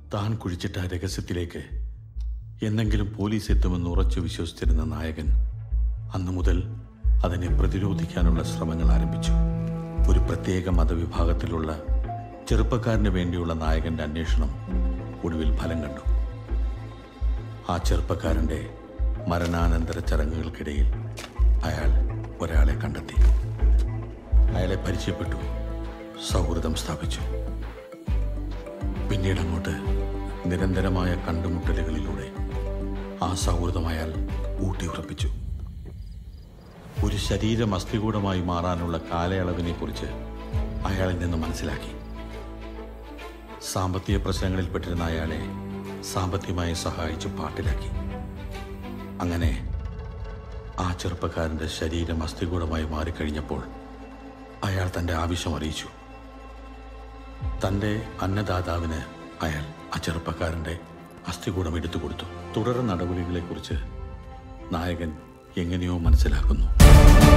താൻ കുഴിച്ചിട്ട രഹസ്യത്തിലേക്ക് എന്നെങ്കിലും പോലീസ് എത്തുമെന്ന് ഉറച്ചു വിശ്വസിച്ചിരുന്ന നായകൻ അന്നു മുതൽ അതിനെ പ്രതിരോധിക്കാനുള്ള ശ്രമങ്ങൾ ആരംഭിച്ചു. ഒരു പ്രത്യേക മതവിഭാഗത്തിലുള്ള ചെറുപ്പക്കാരന് വേണ്ടിയുള്ള നായകന്റെ അന്വേഷണം ഒടുവിൽ ഫലം കണ്ടു. ആ ചെറുപ്പക്കാരന്റെ മരണാനന്തര ചടങ്ങുകൾക്കിടയിൽ അയാൾ ഒരാളെ കണ്ടെത്തി. അയാളെ പരിചയപ്പെട്ടു, സൗഹൃദം സ്ഥാപിച്ചു. പിന്നീട് അങ്ങോട്ട് നിരന്തരമായ കണ്ടുമുട്ടലുകളിലൂടെ ആ സൗഹൃദം അയാൾ ഊട്ടിയുറപ്പിച്ചു. ഒരു ശരീരം അസ്ഥികൂടമായി മാറാനുള്ള കാലയളവിനെക്കുറിച്ച് അയാളിൽ നിന്ന് മനസ്സിലാക്കി. സാമ്പത്തിക പ്രശ്നങ്ങളിൽപ്പെട്ടിരുന്ന അയാളെ സാമ്പത്തികമായി സഹായിച്ചു പാട്ടിലാക്കി. അങ്ങനെ ആ ചെറുപ്പക്കാരൻ്റെ ശരീരം അസ്ഥികൂടമായി മാറിക്കഴിഞ്ഞപ്പോൾ അയാൾ തൻ്റെ ആവശ്യം അറിയിച്ചു. തൻ്റെ അന്നദാതാവിന് അയാൾ ആ ചെറുപ്പക്കാരൻ്റെ അസ്ഥികൂടം എടുത്തു കൊടുത്തു. തുടർ നടപടികളെക്കുറിച്ച് നായകൻ എങ്ങനെയോ മനസ്സിലാക്കുന്നു.